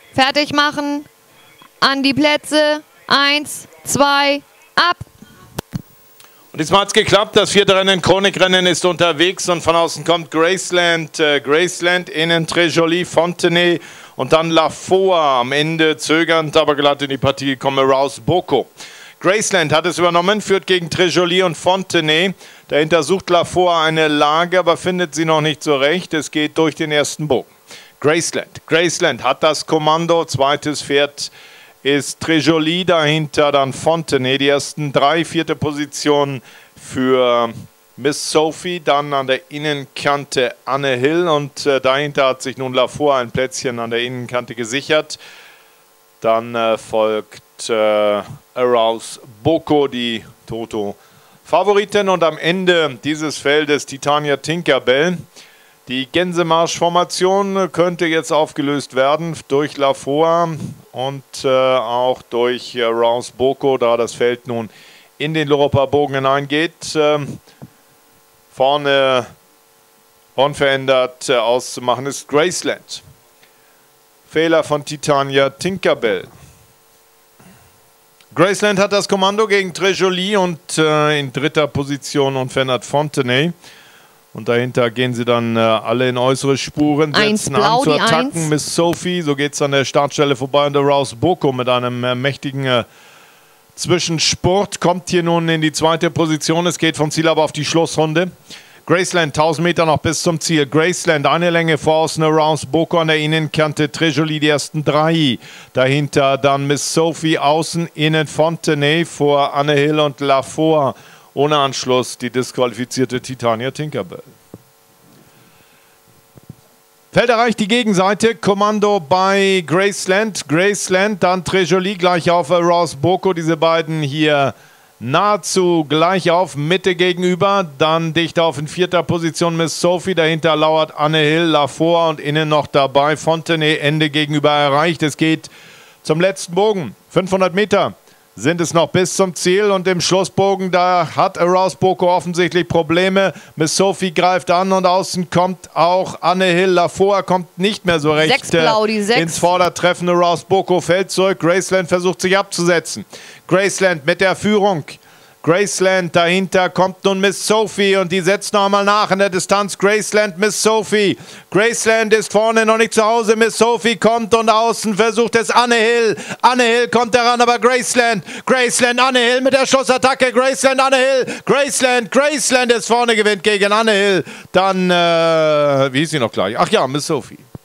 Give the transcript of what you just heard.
Fertig machen. An die Plätze. 1, 2, ab. Und diesmal hat es geklappt. Das vierte Rennen, Chronikrennen, ist unterwegs und von außen kommt Graceland. Graceland, innen Très-Jolie, Fontenay und dann Lafoa. Am Ende zögernd, aber glatt in die Partie gekommen, Rouse Boko. Graceland hat es übernommen, führt gegen Très-Jolie und Fontenay. Dahinter sucht Lafoa eine Lage, aber findet sie noch nicht so recht. Es geht durch den ersten Bogen. Graceland hat das Kommando. Zweites Pferd ist Très-Jolie, dahinter dann Fontenay. Die ersten drei, vierte Position für Miss Sophie, dann an der Innenkante Anne Hill und dahinter hat sich nun Lafoa ein Plätzchen an der Innenkante gesichert. Dann folgt Arouse Boko, die Toto-Favoritin, und am Ende dieses Feldes Titania Tinkerbell. Die Gänsemarsch-Formation könnte jetzt aufgelöst werden durch Lafoa und auch durch Arouse Boko, da das Feld nun in den Loropa-Bogen hineingeht. Vorne unverändert auszumachen ist Graceland. Fehler von Titania Tinkerbell. Graceland hat das Kommando gegen Très-Jolie und in dritter Position unverändert Fontenay. Und dahinter gehen sie dann alle in äußere Spuren, setzen an zu attacken. Miss Sophie, so geht es an der Startstelle vorbei. Und der Rouse Boko mit einem mächtigen Zwischenspurt kommt hier nun in die zweite Position. Es geht vom Ziel aber auf die Schlussrunde. Graceland, 1000 Meter noch bis zum Ziel. Graceland, eine Länge vor außen, Arouse Boko an der Innenkante. Très-Jolie, die ersten drei. Dahinter dann Miss Sophie, außen, innen Fontenay vor Anne Hill und Lafoa. Ohne Anschluss die disqualifizierte Titania Tinkerbell. Feld erreicht die Gegenseite. Kommando bei Graceland. Graceland, dann Très-Jolie gleich auf Arouse Boko. Diese beiden hier nahezu gleich auf, Mitte gegenüber. Dann dicht auf in vierter Position Miss Sophie. Dahinter lauert Anne Hill, Lafoa und innen noch dabei Fontenay. Ende gegenüber erreicht. Es geht zum letzten Bogen. 500 Meter sind es noch bis zum Ziel und im Schlussbogen, da hat Arouse Boko offensichtlich Probleme. Miss Sophie greift an und außen kommt auch Anne Hill. Lafoa kommt nicht mehr so recht ins Vordertreffen. Arouse Boko fällt zurück. Graceland versucht sich abzusetzen. Graceland mit der Führung. Graceland, dahinter kommt nun Miss Sophie und die setzt noch einmal nach in der Distanz. Graceland, Miss Sophie. Graceland ist vorne noch nicht zu Hause. Miss Sophie kommt und außen versucht es Anne Hill. Anne Hill kommt heran, aber Graceland, Anne Hill mit der Schussattacke. Graceland, Anne Hill. Graceland ist vorne, gewinnt gegen Anne Hill. Dann, wie hieß sie noch gleich? Ach ja, Miss Sophie.